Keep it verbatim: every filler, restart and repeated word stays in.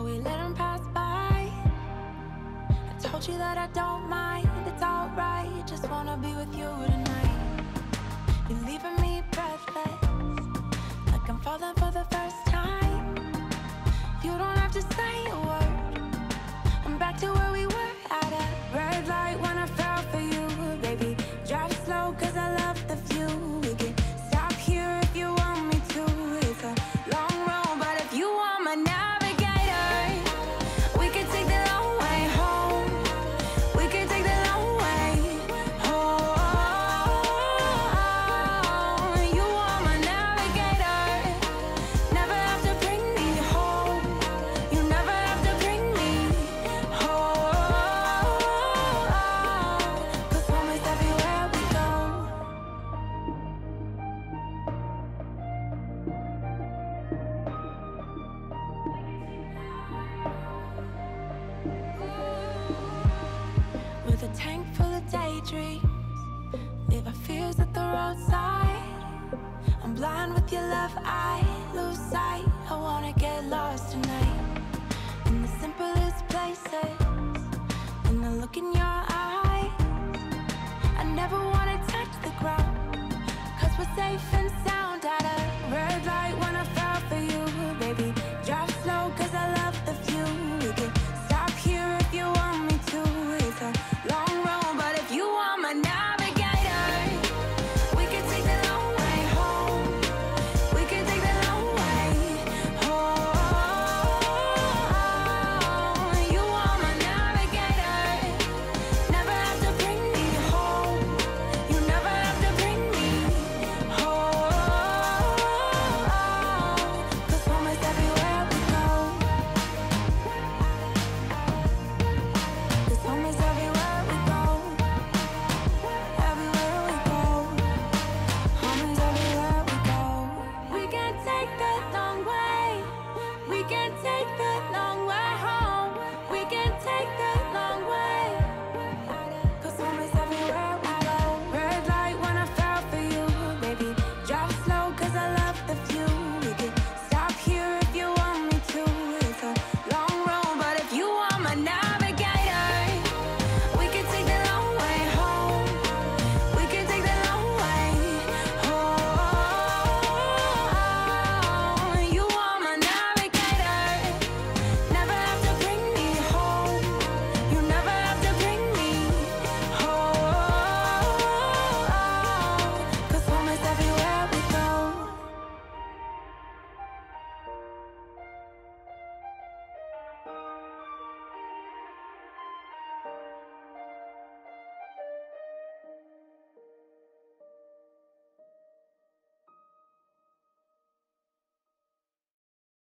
we let them pass by. I told you that I don't mind, it's alright. Just wanna be with you tonight. You're leaving me breathless, like I'm falling for the first time. You don't have to say a word, I'm back to where we were at a red light when I fell for you. Baby, drive slow cause I love the view. We can stop here if you want me to. It's a long road, but if you want my navigator, we can take the long way home. We can take the long way home. You are my navigator, never have to bring me home. You never have to bring me home. Cause home is everywhere we go. With a tank full of daydreams, leave our fears at the roadside. I'm blind with your love, I lose sight. I wanna get lost tonight, in the simplest places, in the look in your eyes. I never wanna touch the ground, cause we're safe and sound. At a red light when I fell for you. Baby, drive slow cause I love the view. We can stop here if you want me to. It's a long road, but if you want my navigator, we can take the long way home. We can take the long way home. You are my navigator, never have to bring me home. You never have to bring me home. Cause home is everywhere we go. Cause home is everywhere we go. Everywhere we go. Home is everywhere we go. We can take the long way. We can take the